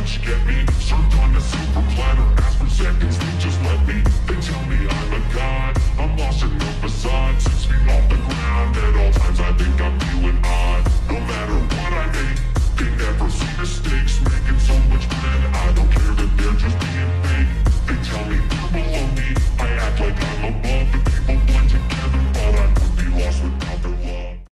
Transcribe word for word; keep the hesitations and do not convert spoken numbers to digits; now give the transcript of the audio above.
lunch, get me served on a silver platter. Ask for seconds,